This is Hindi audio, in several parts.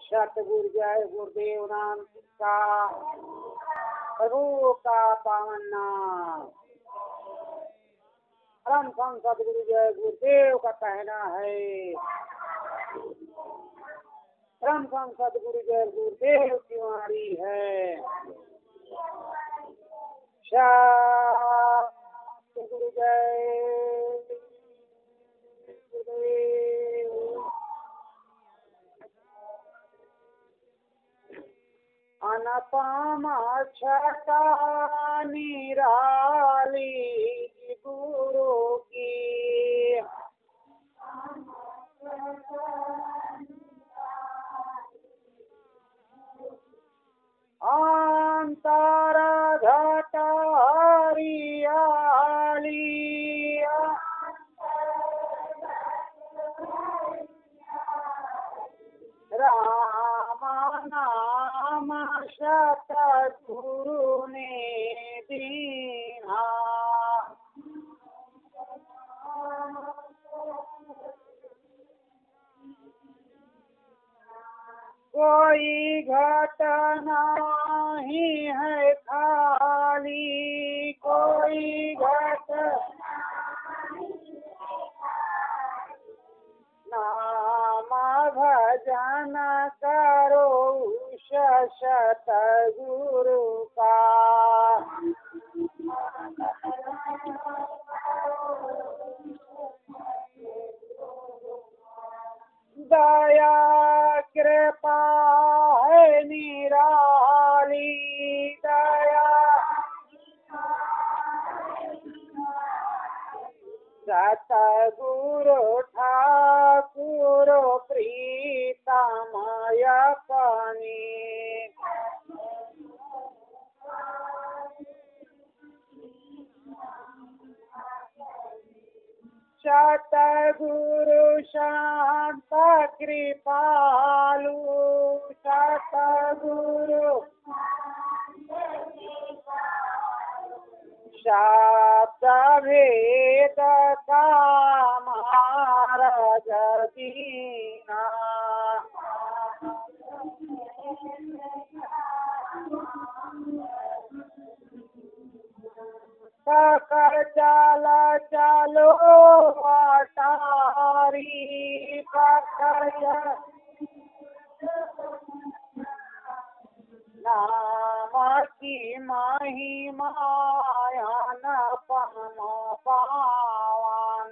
सतगुरु जय गुरुदेव नाम का प्रभु का पावन नाम। परम संत सतगुरु जय गुरुदेव का कहना है। परम संत सतगुरु जय गुरुदेव की वाणी है। सतगुरु जय गुरुदेव। अनपमा छटा निराली गुरु की, अंतर घट हरियाली, राम नाम सतगुरु ने दीना। कोई घट नहीं है खाली, कोई घट नाम भजन करो सतगुरु का। दया कृपा है निराली, दया सतगुरु ठाकुर प्रीतमय पानी। सतगुरु शांत कृपालु, सतगुरु शब्द भेद का महाराज दीना। पकड़ चला चलो अटारी, पकड़ नाम की महिमा न पम पावन।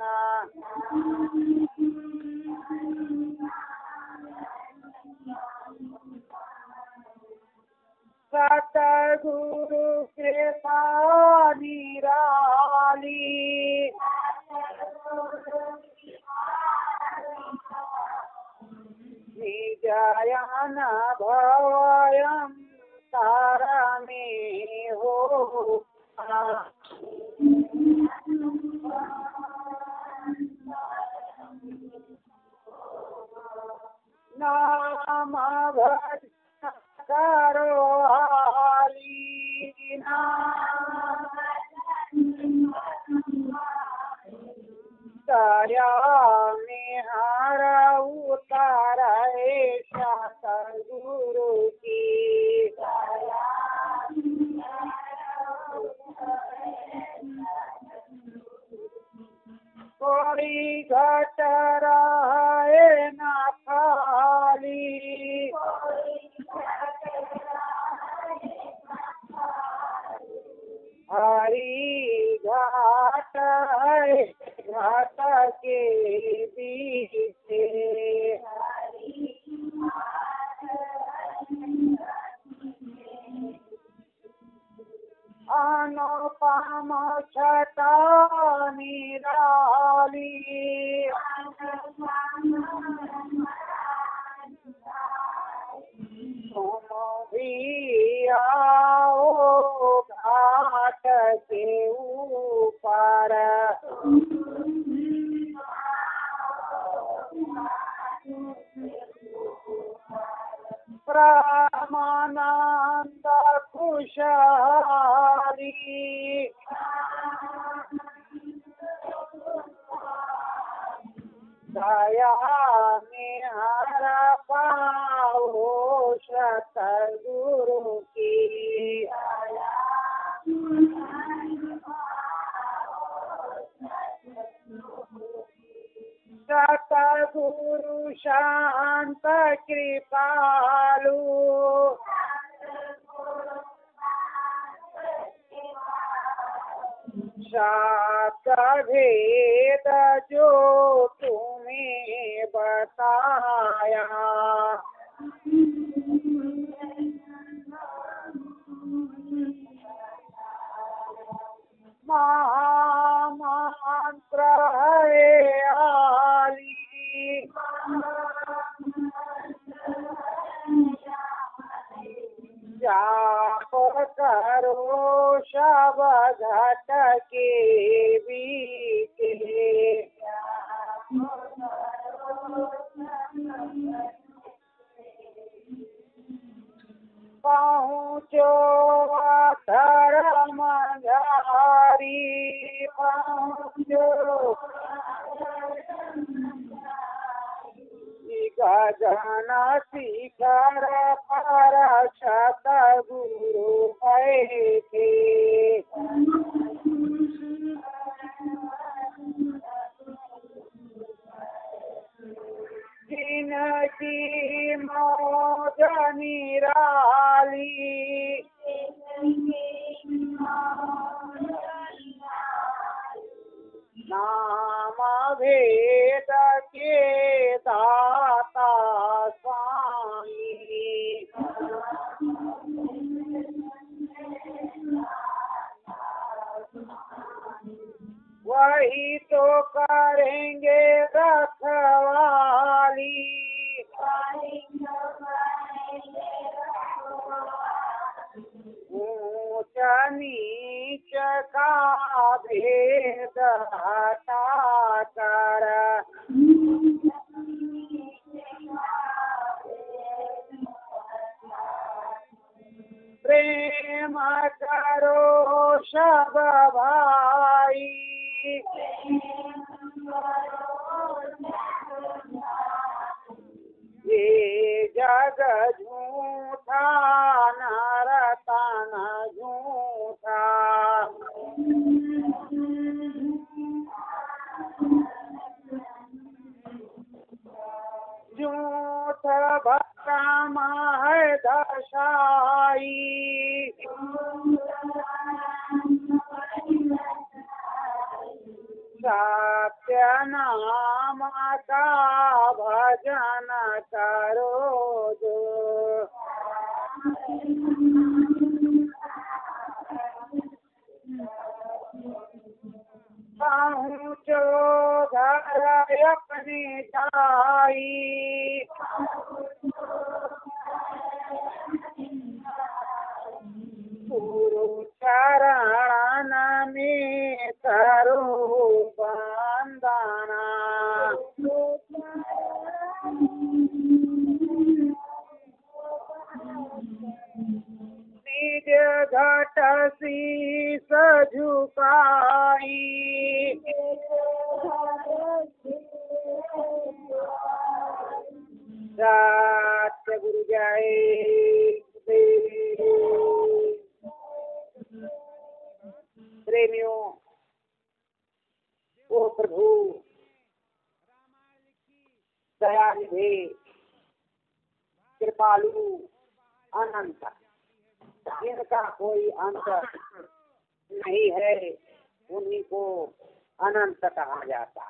सतगुरु कृपा निराली, निजयन भवयं तारमे हो। नाम भजन करो हाली, दया में हर उतारे सतगुरु की। कोई घट रहे न खाली, हरी घाट है घाट के बीच, अनुपम छटा निराली, तुम भी आओ घाट के ऊपर। ब्रह्मानंद खुशहाली, दया में हर पाओ सद्गुरु की। सतगुरु शांत कृपालु, शास्त्र भेद जो तुम्हें बताया, महामंत्र है आली, जाप करो सब घट के बीके, पहुँचो धर्म झारी, पहुँचो गगन शिखर पर सतगुरु बैठे, जिनकी मौज निराली, नाम भेद के दाता स्वामी, वही तो करेंगे रखवाली, ऊंच नीच का भेद हटा कर, प्रेम करो सब भाई, ये जग झूठा नर तन झूठा, झूठ भ्रम है दशाई, सत्य नाम का भजन करो जो, पहुँचो घर अपने जाई, गुरु चरण में करो बंदना, निज घट शीस झुकाई, सत्य गुरु जय। प्रेमियों, ओ प्रभु दयानिधि कृपालु अनंत, जिनका कोई अंत नहीं है, उन्हीं को अनंत कहा जाता।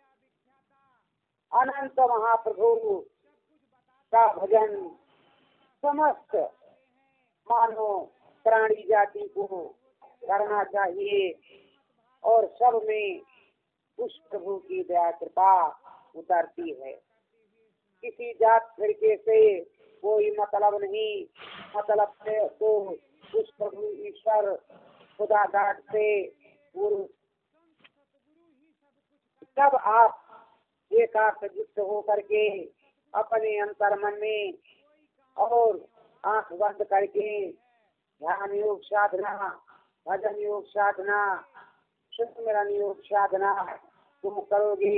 अनंत महाप्रभु का भजन समस्त मानव प्राणी जाति को करना चाहिए और सब में उस प्रभु की दया कृपा उतरती है। किसी जात फिरके से कोई मतलब नहीं, मतलब से तो उस प्रभु ईश्वर खुदा दाद से सब आप एकाग्रचित्त हो करके अपने अंतर मन में और आंख बंद करके ध्यान योग साधना, भजन योग साधना, सुमिरन योग साधना तुम करोगे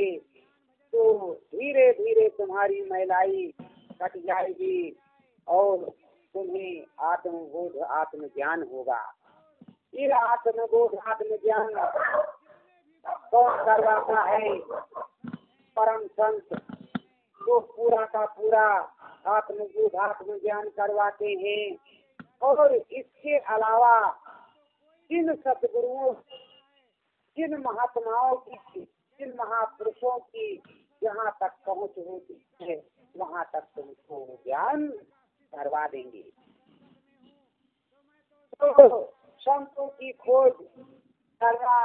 तो धीरे धीरे तुम्हारी महिलाई कट जाएगी और तुम्हें आत्मबोध आत्मज्ञान होगा। ये आत्मबोध आत्मज्ञान कौन करवाता है? परम संत जो पूरा का पूरा आत्मबोध आत्मज्ञान करवाते हैं। और इसके अलावा जिन सतगुरुओं, जिन महात्माओं की, जिन महापुरुषों की जहाँ तक पहुँच होती है वहाँ तक तुमको ज्ञान करवा देंगे। तो संतों की खोज करना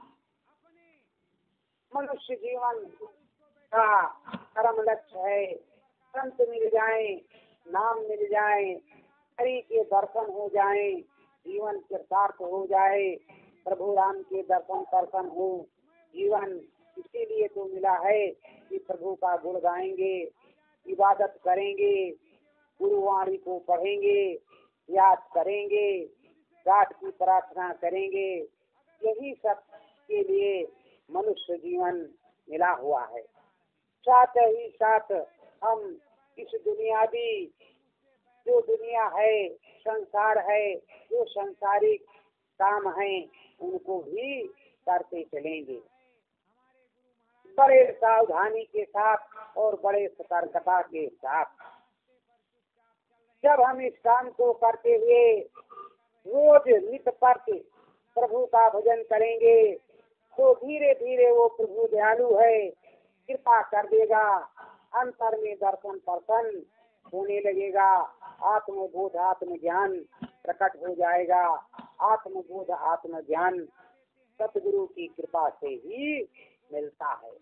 मनुष्य जीवन का परम लक्ष्य है। संत मिल जाए, नाम मिल जाए, हरि के दर्शन हो जाए, जीवन कृतार्थ हो जाए, प्रभु राम के दर्शन हो। जीवन इसीलिए तो मिला है कि प्रभु का गुण गाएंगे, इबादत करेंगे, गुरुवाणी को पढ़ेंगे, याद करेंगे, गाठ की प्रार्थना करेंगे। यही सब के लिए मनुष्य जीवन मिला हुआ है। साथ ही साथ हम इस दुनियावी जो दुनिया है, संसार है, जो संसारिक काम है उनको भी करते चलेंगे, बड़े सावधानी के साथ और बड़े सतर्कता के साथ। जब हम इस काम को करते हुए रोज नित प्रति प्रभु का भजन करेंगे तो धीरे धीरे वो प्रभु दयालु है, कृपा कर देगा, अंतर में दर्शन प्रसन्न होने लगेगा, आत्मबोध आत्मज्ञान प्रकट हो जाएगा। आत्मबोध आत्मज्ञान सतगुरु की कृपा से ही मिलता है।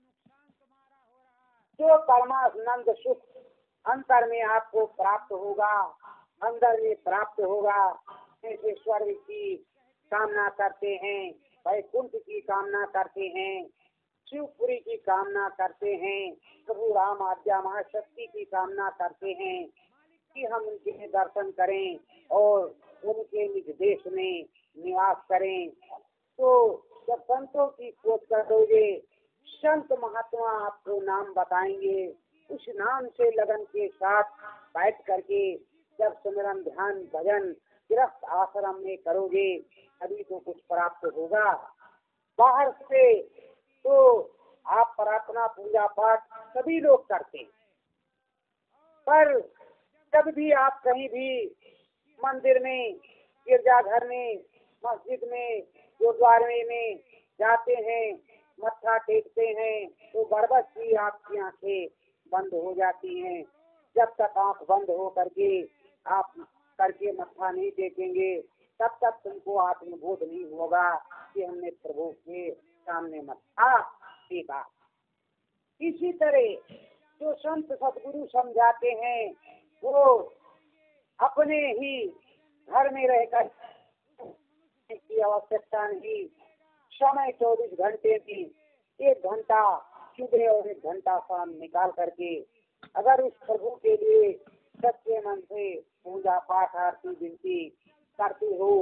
जो परमानंद सुख अंतर में आपको प्राप्त होगा, अंदर में प्राप्त होगा। जैसे स्वर्ग की कामना करते हैं, वैकुंठ की कामना करते हैं, शिवपुरी की कामना करते हैं, प्रभु राम आज्ञा महाशक्ति की कामना करते हैं कि हम उनके दर्शन करें और उनके निज देश में निवास करें। तो जब संतों की खोज करोगे, संत महात्मा आपको नाम बताएंगे, उस नाम से लगन के साथ बैठ करके जब सिमरन ध्यान भजन गृहस्थ आश्रम में करोगे अभी तो कुछ प्राप्त होगा। बाहर से तो आप प्रार्थना पूजा पाठ सभी लोग करते हैं, पर जब भी आप कहीं भी मंदिर में, गिरजाघर में, मस्जिद में, गुरुद्वारे में जाते हैं, मत्था टेकते हैं तो बरबस ही आपकी आंखें बंद हो जाती हैं। जब तक आंख बंद हो करके आप करके मत्था नहीं टेकेंगे तब तक तुमको आत्मबोध नहीं होगा कि हमने प्रभु के सामने मत्था टेका। इसी तरह जो संत सदगुरु समझाते हैं वो अपने ही घर में रहकर की आवश्यकता नहीं। समय 24 घंटे में 1 घंटा सुबह और 1 घंटा शाम निकाल करके अगर उस प्रभु के लिए सच्चे मन से पूजा पाठ आरती विनती करती हो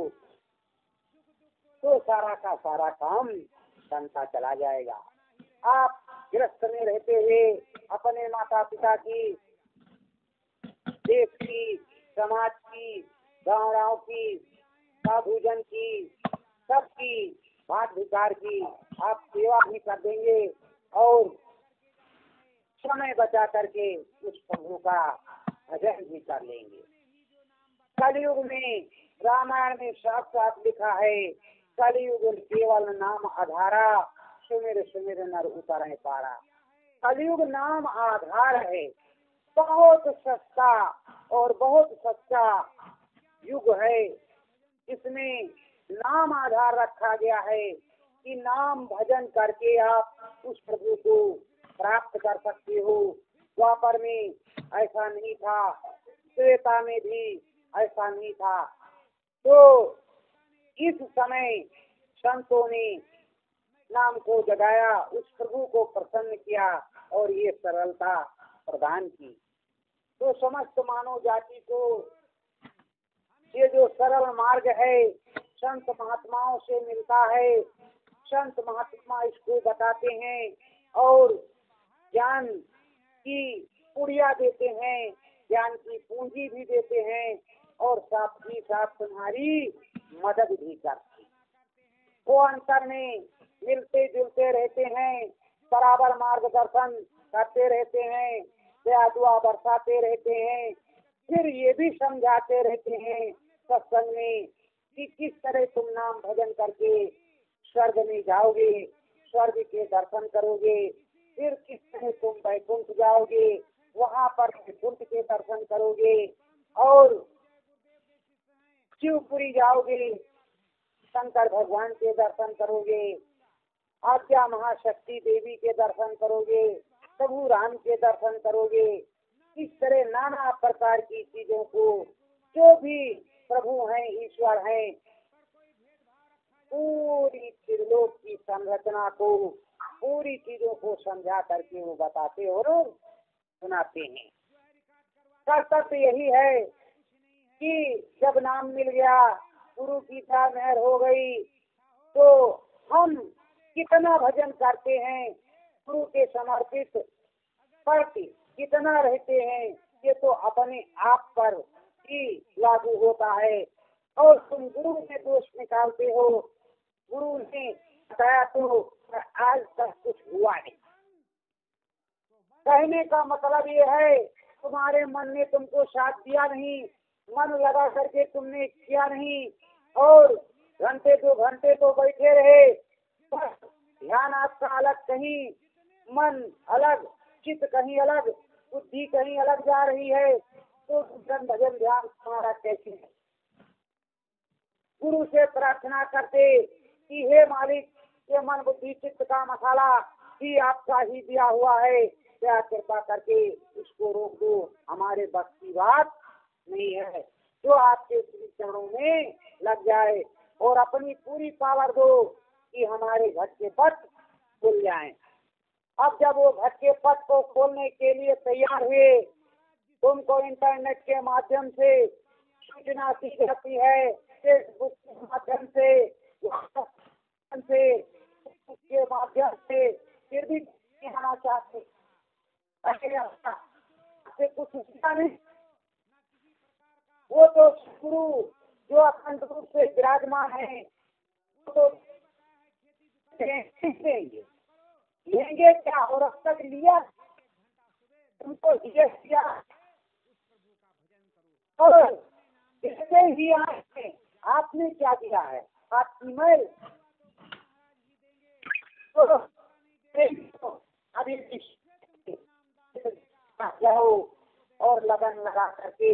तो सारा का सारा काम बनता चला जाएगा। आप गृहस्थ में रहते हुए अपने माता पिता की, देश की, समाज की, गाँव की, साधुजन की, सबकी भाट विचार की आप सेवा भी कर देंगे और समय बचा करके उस प्रभु का भजन भी कर लेंगे। कलयुग में रामायण में साफ साफ लिखा है, कलयुग केवल नाम आधारा, सुमिर सुमिर नर उतरे पारा। कलयुग नाम आधार है, बहुत सस्ता और बहुत सच्चा युग है। इसमें नाम आधार रखा गया है कि नाम भजन करके आप उस प्रभु को प्राप्त कर सकते हो। द्वापर में ऐसा नहीं था, त्रेता में भी ऐसा नहीं था। तो इस समय संतों ने नाम को जगाया, उस प्रभु को प्रसन्न किया और ये सरलता प्रदान की। तो समस्त मानव जाति को ये जो सरल मार्ग है संत महात्माओं से मिलता है। संत महात्मा इसको बताते हैं और ज्ञान की पुड़िया देते हैं, ज्ञान की पूंजी भी देते हैं और साथ ही साथ तुम्हारी मदद भी करते हैं। वो अंतर में मिलते जुलते रहते हैं, बराबर मार्गदर्शन करते रहते हैं, दया दुआ बरसाते रहते हैं, फिर ये भी समझाते रहते हैं सत्संग में कि किस तरह तुम नाम भजन करके स्वर्ग में जाओगे, स्वर्ग के दर्शन करोगे, फिर किस तरह तुम वैकुंठ जाओगे, वहाँ पर वैकुंठ के दर्शन करोगे और शिवपुरी जाओगे, शंकर भगवान के दर्शन करोगे, आद्या महाशक्ति देवी के दर्शन करोगे, प्रभु राम के दर्शन करोगे। इस तरह नाना प्रकार की चीजों को जो भी प्रभु हैं, ईश्वर हैं, पूरी त्रिलोक की संरचना को, पूरी चीजों को समझा करके वो बताते और सुनाते हैं। कर्तव्य यही है कि जब नाम मिल गया, गुरु की मेहर हो गई, तो हम कितना भजन करते हैं, गुरु के समर्पित प्रति कितना रहते हैं, ये तो अपने आप पर ही लागू होता है। और तुम गुरु से दोष निकालते हो, गुरु ने बताया तो आज तक कुछ हुआ नहीं। कहने का मतलब ये है तुम्हारे मन ने तुमको साथ दिया नहीं, मन लगा करके तुमने किया नहीं, और घंटे 2 घंटे तो बैठे रहे, ध्यान आपका अलग कहीं, मन अलग, चित्त कहीं अलग, बुद्धि कहीं अलग जा रही है, तो भजन ध्यान तुम्हारा कैसे है? गुरु से प्रार्थना करते कि हे मालिक, ये मन बुद्धि चित्त का मसाला ही आपका ही दिया हुआ है, क्या कृपा करके इसको रोक दो, हमारे बस की बात नहीं है। जो आपके चरणों में लग जाए और अपनी पूरी पावर दो कि हमारे घर के पट खुल जाएं। अब जब वो घर के पट को खोलने के लिए तैयार हुए, तुमको इंटरनेट के माध्यम से सूचना दी जाती है, फेसबुक के माध्यम से, के माध्यम से, फिर भी आना चाहते से कुछ सीखा नहीं। वो तो गुरु जो अखंड रूप से विराजमान है, तो लेंगे क्या, और अब तक लिया तुमको दिया, और इससे ही आपने क्या किया है, आपकी मैल तो अभी जाओ और लगन लगा करके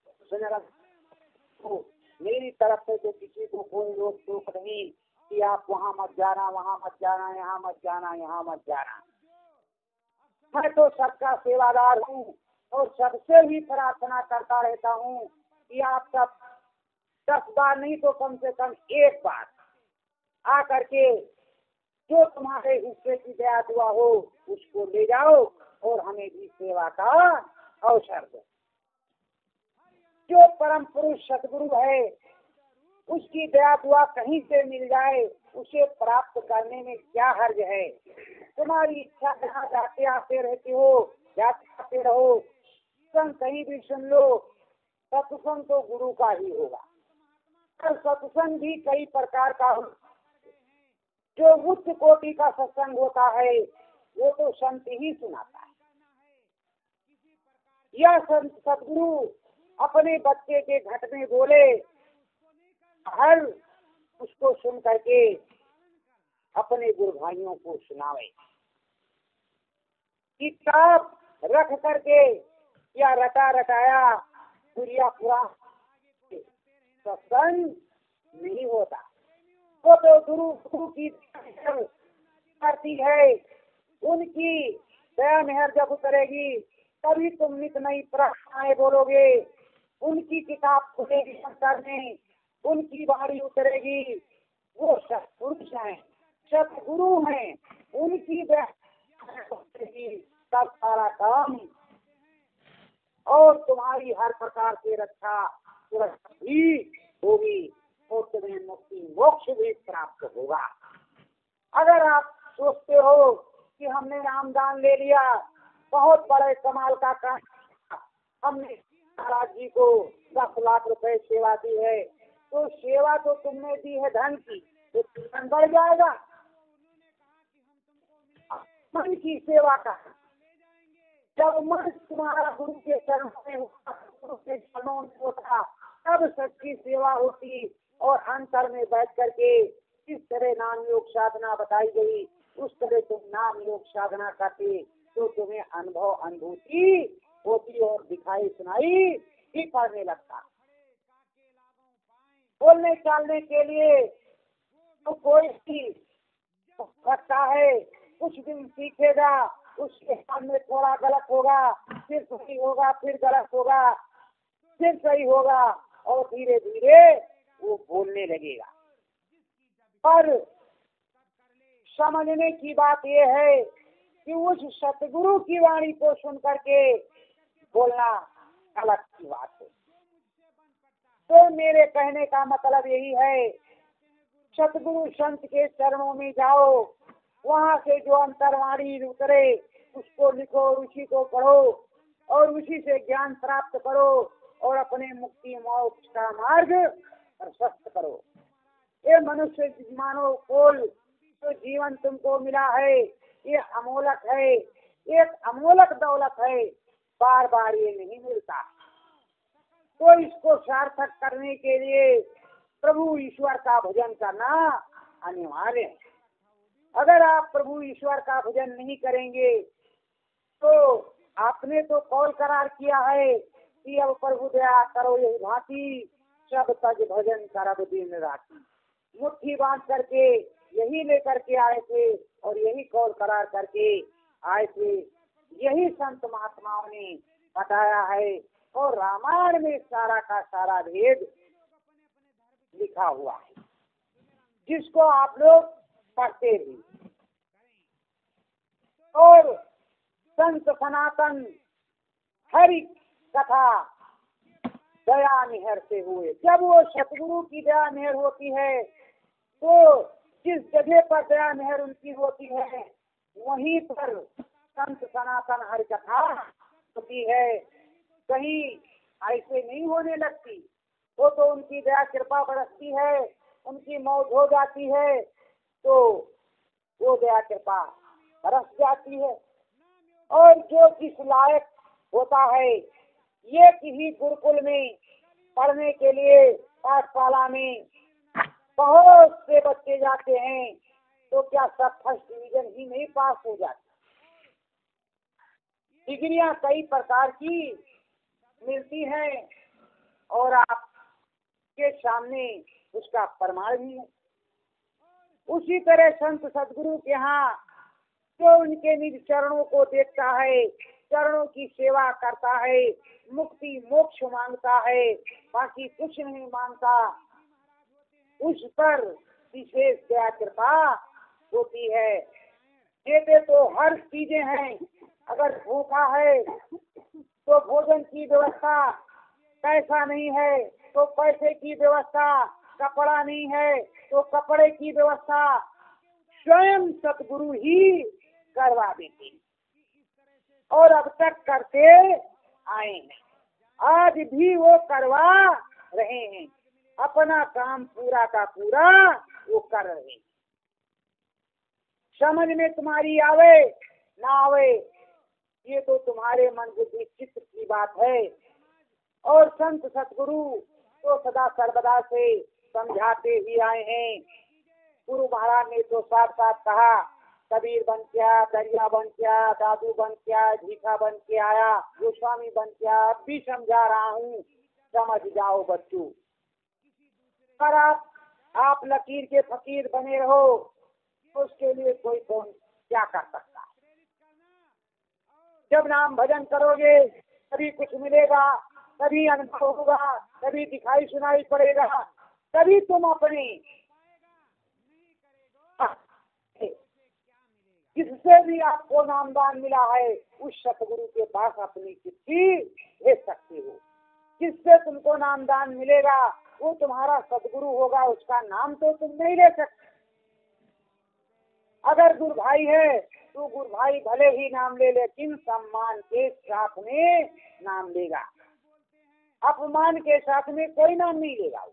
तो मेरी तरफ से तो किसी को कोई रोक टोक नहीं कि आप वहाँ मत जाना, वहाँ मत जाना, यहाँ मत जाना, यहाँ मत जाना। मैं तो सबका सेवादार हूँ और सबसे ही प्रार्थना करता रहता हूँ कि आप सब 10 बार नहीं तो कम से कम 1 बार आ करके जो तुम्हारे हिस्से की दया दुआ हो उसको ले जाओ और हमें भी सेवा का अवसर दो। जो परम पुरुष सतगुरु है उसकी दया दुआ कहीं से मिल जाए, उसे प्राप्त करने में क्या हर्ज है। तुम्हारी इच्छा जहाँ जाते आते रहते हो, जाते आते रहो, संग कहीं भी सुन लो, सत्संग तो गुरु का ही होगा। और सत्संग भी कई प्रकार का हो, जो उच्च कोटि का सत्संग होता है वो तो संत ही सुनाता है। यह संत सतगुरु अपने बच्चे के घट में बोले, हर उसको सुन करके अपने गुरु भाइयों को सुनावे। किताब रख करके या रटा रटाया पूरिया पूरा सत्संग नहीं होता। वो तो गुरु की करती है, उनकी दया मेहर जब उतरेगी तभी तुम नित नई प्रार्थनाएं बोलोगे, उनकी किताब खुलेगी संसार में, उनकी बाणी उतरेगी। वो सत्पुरुष हैं, सतगुरु हैं, उनकी दया सब सारा काम और तुम्हारी हर प्रकार से रक्षा सुरक्षा भी होगी और तुम्हें मुक्ति मोक्ष भी प्राप्त होगा। अगर आप सोचते हो कि हमने नामदान ले लिया, बहुत बड़े कमाल का काम, हमने महाराज जी को 10 लाख रुपए सेवा दी है, तो सेवा तो तुमने दी है धन की, तो धन बढ़ जाएगा। मन की सेवा का, जब मन तुम्हारा गुरु के चरणों में होता, गुरु के चरणों में होता, तब सच्ची सेवा होती। और अंतर में बैठ करके किस तरह नाम योग साधना बताई गई, उस तरह तुम नाम योग साधना करते तो तुम्हें अनुभव अनुभूति होती और दिखाई सुनाई भी पड़ने लगता। बोलने चालने के लिए तो कोई भी करता है, कुछ दिन सीखेगा, उसके सामने थोड़ा गलत होगा, फिर सही होगा, फिर गलत होगा, फिर सही होगा, और धीरे धीरे वो बोलने लगेगा। पर समझने की बात यह है कि उस सतगुरु की वाणी को सुन करके बोलना अलग की बात है। तो मेरे कहने का मतलब यही है, सतगुरु संत के चरणों में जाओ, वहाँ से जो अंतर्वाणी उतरे उसको लिखो, उसी को पढ़ो और उसी से ज्ञान प्राप्त करो और अपने मुक्ति मोक्ष का मार्ग प्रशस्त करो। ये मनुष्य मानव कोल जो जीवन तुमको मिला है, ये अमोलक है, एक अमोलक दौलत है, बार बार ये नहीं मिलता। तो इसको सार्थक करने के लिए प्रभु ईश्वर का भजन करना अनिवार्य है। अगर आप प्रभु ईश्वर का भजन नहीं करेंगे तो आपने तो कौल करार किया है कि अब प्रभु दया करो यही भांति, सब तज भजन करब दिन राति। मुट्ठी बांध करके यही लेकर के आए थे और यही कौल करार करके आए थे। यही संत महात्माओं ने बताया है और रामायण में सारा का सारा भेद लिखा हुआ है, जिसको आप लोग पढ़ते भी। और संत सनातन हरि कथा दया निहर से हुए, जब वो सतगुरु की दया निहर होती है तो जिस जगह पर दया निहर उनकी होती है वहीं पर संत सनातन हरि कथा होती है। कहीं ऐसे नहीं होने लगती, वो तो उनकी दया कृपा बरसती है, उनकी मौत हो जाती है तो वो दया कृपा बरस जाती है। और जो जिस लायक होता है, ये किसी गुरुकुल में पढ़ने के लिए पाठशाला में बहुत से बच्चे जाते हैं, तो क्या सब फर्स्ट डिवीजन ही नहीं पास हो जाते? डिग्रियां कई प्रकार की मिलती हैं और आपके सामने उसका प्रमाण भी है। उसी तरह संत सदगुरु के यहाँ जो उनके निज चरणों को देखता है, चरणों की सेवा करता है, मुक्ति मोक्ष मांगता है, बाकी कुछ नहीं मांगता, उस पर विशेष दया कृपा होती है। देते तो हर चीजें हैं, अगर भूखा है तो भोजन की व्यवस्था, पैसा नहीं है तो पैसे की व्यवस्था, कपड़ा नहीं है तो कपड़े की व्यवस्था स्वयं सतगुरु ही करवा देते और अब तक करते आए हैं, आज भी वो करवा रहे हैं। अपना काम पूरा का पूरा वो कर रहे हैं। समझ में तुम्हारी आवे ना आवे ये तो तुम्हारे मन बुद्धि चित्त की बात है। और संत सतगुरु तो सदा सर्वदा से समझाते ही आए हैं। गुरु महाराज ने तो साथ साथ कहा, कबीर बन क्या, दरिया बन क्या, दादू बन क्या, झीठा बन के आया, गोस्वामी बन क्या, अब भी समझा रहा हूँ, समझ जाओ बच्चों। पर आप लकीर के फकीर बने रहो तो उसके लिए कोई कौन क्या कर सकता है। जब नाम भजन करोगे तभी कुछ मिलेगा, तभी अनुभव होगा, तभी दिखाई सुनाई पड़ेगा, तभी तुम अपने जिससे भी आपको नामदान मिला है उस सतगुरु के पास अपनी चिट्ठी भेज सकते हो। जिससे तुमको नामदान मिलेगा वो तुम्हारा सतगुरु होगा, उसका नाम तो तुम नहीं ले सकते। अगर गुरु भाई है तो गुरु भाई भले ही नाम ले, लेकिन सम्मान के साथ में नाम लेगा। अपमान के साथ में कोई नाम नहीं लेगा,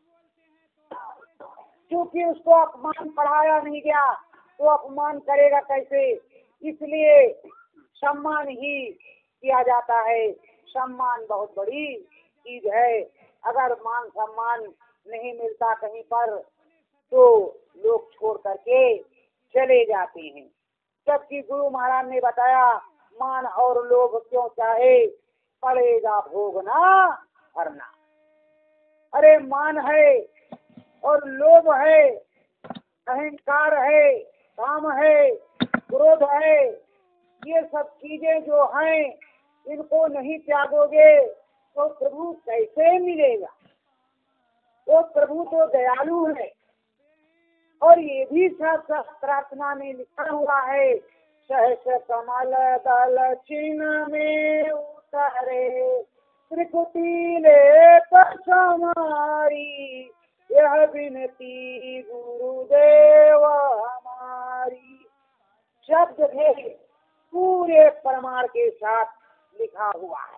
क्योंकि उसको अपमान पढ़ाया नहीं गया तो अपमान करेगा कैसे। इसलिए सम्मान ही किया जाता है। सम्मान बहुत बड़ी चीज है। अगर मान सम्मान नहीं मिलता कहीं पर तो लोग छोड़ करके चले जाते हैं। जबकि गुरु महाराज ने बताया मान और लोभ क्यों चाहे, पड़ेगा भोगना भरना। अरे मान है और लोभ है, अहंकार है, काम है, क्रोध है, ये सब चीजें जो हैं इनको नहीं त्यागोगे तो प्रभु कैसे मिलेगा। वो प्रभु तो दयालु है। और ये भी प्रार्थना में लिखा हुआ है, सहस कमल दल चिन्ह में उतरे त्रिकुटी ले समारी, यह विनती गुरुदेव हमारी। शब्द है पूरे प्रमाण के साथ लिखा हुआ है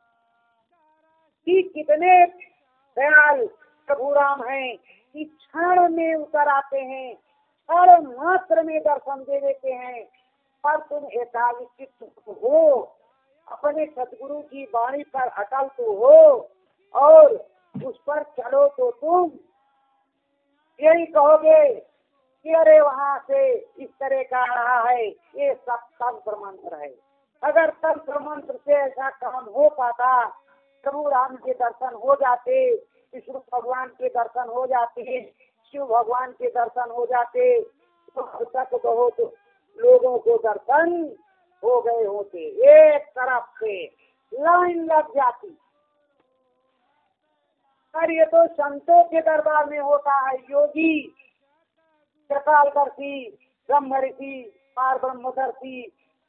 कि कितने दयाल प्रभु राम हैं कि क्षण में उतर आते हैं, क्षण मात्र में दर्शन दे देते हैं। पर तुम एकाग्रचित्त हो, अपने सतगुरु की वाणी पर अटल तो हो और उस पर चलो तो तुम यही कहोगे कि अरे वहाँ से इस तरह का रहा है, ये सब तंत्र मंत्र है। अगर तंत्र मंत्र से ऐसा काम हो पाता, प्रभु राम के दर्शन हो जाते, विष्णु भगवान के दर्शन हो जाते, शिव भगवान के दर्शन हो जाते, तो अब तक बहुत लोगों को दर्शन हो गए होते। एक तरफ से लाइन लग जाती। पर ये तो संतों के दरबार में होता है। योगी, कृपालदर्शी, ब्रह्म ऋषि, पार ब्रह्मदर्शी,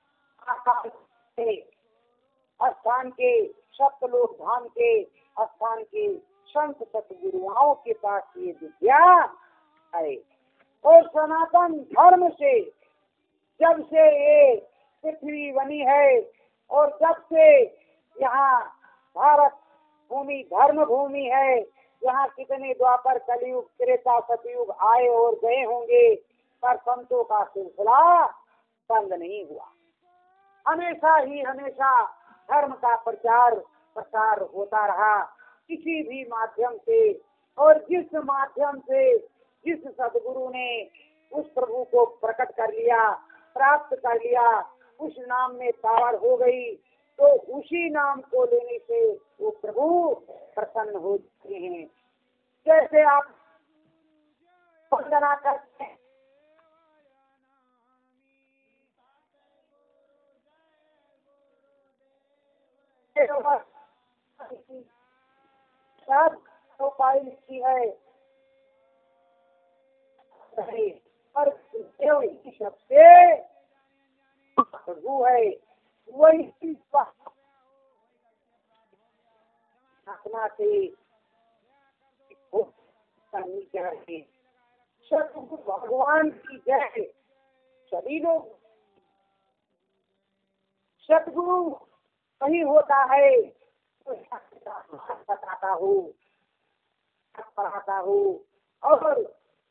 स्थान के सप्तलोक धाम के स्थान के संत सतगुरुओं के पास ये विद्या है। और सनातन धर्म से जब से ये पृथ्वी बनी है और जब से यहाँ भारत भूमि धर्म भूमि है, यहाँ कितने द्वापर कलयुग त्रेता सतयुग आए और गए होंगे, पर संतों का सिलसिला बंद नहीं हुआ। हमेशा ही हमेशा धर्म का प्रचार प्रसार होता रहा, किसी भी माध्यम से। और जिस माध्यम से जिस सदगुरु ने उस प्रभु को प्रकट कर लिया, प्राप्त कर लिया, उस नाम में पावर हो गई, तो उसी नाम को लेने से वो प्रभु प्रसन्न होते हैं। जैसे आप वंदना करते हैं, सब उपाय लिखी है, पर देव सबसे प्रभु है, वही आत्मा से करनी चाहिए। सतगुरु भगवान की जय। सभी लोग सतगुरु वही होता है तो बताता हूँ, पढ़ाता हूँ और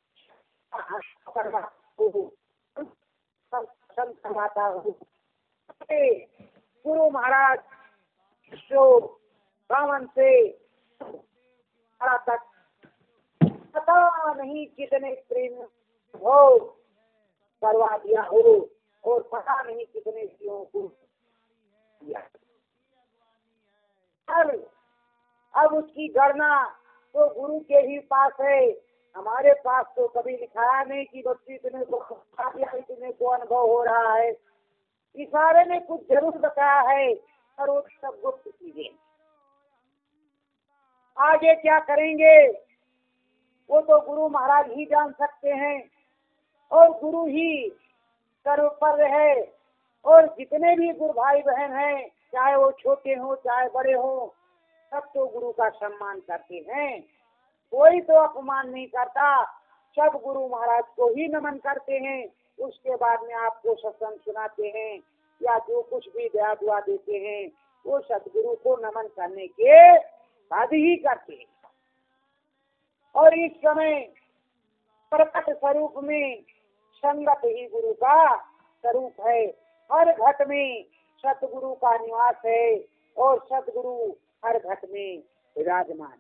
करवाता हूँ। गुरु महाराज जो ब्राह्मण से तक पता नहीं कितने प्रेम हो करवा दिया हो और पता नहीं कितने जीवों को दिया। अब उसकी गणना तो गुरु के ही पास है, हमारे पास तो कभी लिखाया नहीं कि बच्ची इतने को इतने को अनुभव हो रहा है। इशारे ने कुछ जरूर बताया है, पर वो सब गुप्त चीजें। आगे क्या करेंगे वो तो गुरु महाराज ही जान सकते हैं, और गुरु ही सर्व पर है। और जितने भी गुरु भाई बहन हैं, चाहे वो छोटे हो चाहे बड़े हो, सब तो गुरु का सम्मान करते हैं। कोई तो अपमान नहीं करता, सब गुरु महाराज को ही नमन करते हैं। उसके बाद में आपको सत्संग सुनाते हैं या जो कुछ भी दया दुआ देते हैं, वो सतगुरु को नमन करने के शादी ही करते हैं। और इस समय प्रकट स्वरूप में संगत ही गुरु का स्वरूप है। हर घट में सतगुरु का निवास है और सतगुरु हर घट में विराजमान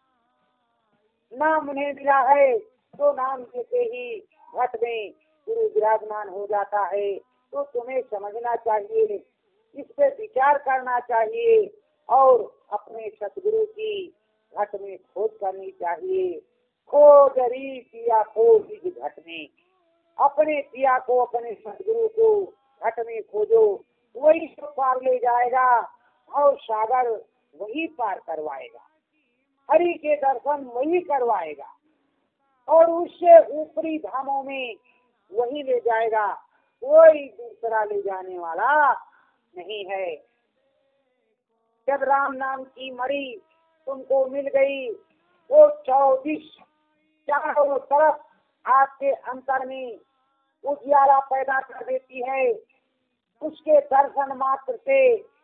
है। नाम उन्हें मिला है तो नाम देते ही घट में गुरु विराजमान हो जाता है। तो तुम्हें समझना चाहिए, इस पे विचार करना चाहिए और अपने सतगुरु की घट में खोज करनी चाहिए। खोज री पिया को इस घट में, अपने पिया को, अपने सतगुरु को घट में खोजो, वही तो पार ले जाएगा और सागर वही पार करवाएगा। हरि के दर्शन वही करवाएगा और उससे ऊपरी धामों में वही ले जाएगा, कोई दूसरा ले जाने वाला नहीं है। जब राम नाम की मणि तुमको मिल गई, वो 24 चारों तरफ आपके अंतर में उजियारा पैदा कर देती है। उसके दर्शन मात्र से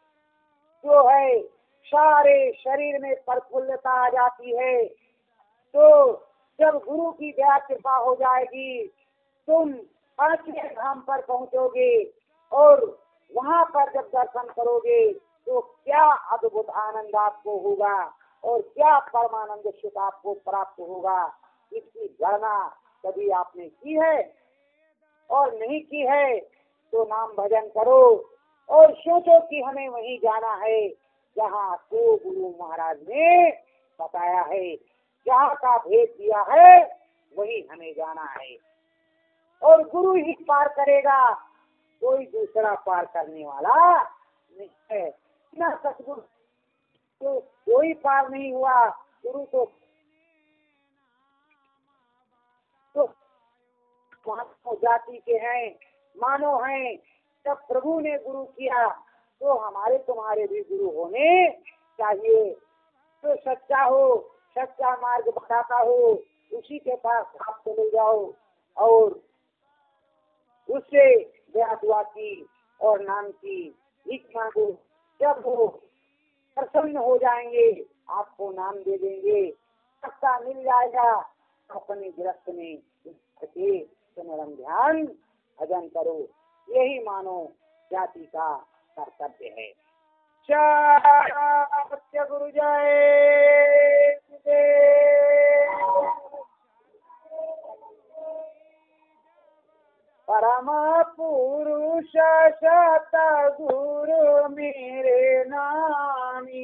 जो है सारे शरीर में प्रफुल्लता आ जाती है। तो जब गुरु की दया कृपा हो जाएगी, तुम 5वें धाम पर पहुंचोगे और वहां पर जब दर्शन करोगे तो क्या अद्भुत आनंद आपको होगा और क्या परमानंद सुख आपको प्राप्त होगा। इसकी गणना कभी आपने की है और नहीं की है तो नाम भजन करो और सोचो कि हमें वहीं जाना है जहाँ तो गुरु महाराज ने बताया है, जहाँ का भेद दिया है वही हमें जाना है। और गुरु ही पार करेगा, कोई दूसरा पार करने वाला नहीं है। बिना सतगुरु तो कोई पार नहीं हुआ। गुरु तो मानव जाति के हैं, मानव हैं। जब प्रभु ने गुरु किया तो हमारे तुम्हारे भी गुरु होने चाहिए। तो सच्चा हो, सच्चा मार्ग बताता हो, उसी के पास आप चले जाओ और उससे दया दुआ की और नाम की भीख मांगो। जब वो प्रसन्न हो जाएंगे आपको नाम दे देंगे, सत्ता मिल जाएगा। अपने गृहस्थ में स्मरण ध्यान भजन करो, यही मानो जाति का कर्तव्य है। सत्य गुरु जय। परम पुरुष सतगुरु मेरे नामी,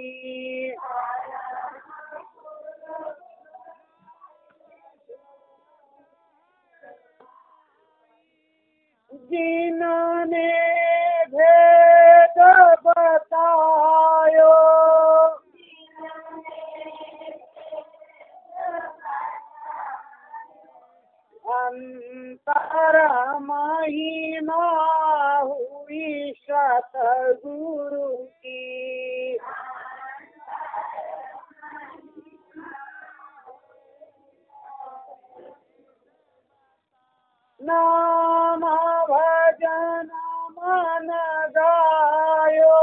जिन्होंने भेद बतायो, अंतर महिमा हुई सतगुरु की। नाम भजन मन गायो,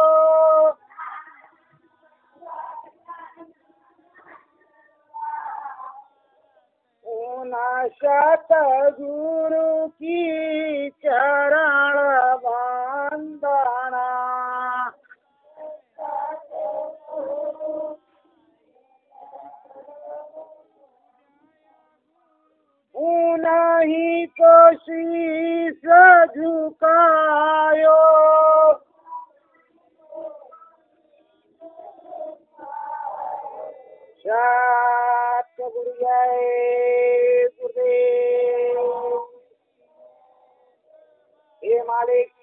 सतगुरु की चरण वंदना। उन्हीं को शीश झुकायो, सतगुरु जय गुरुदेव। हे मालिक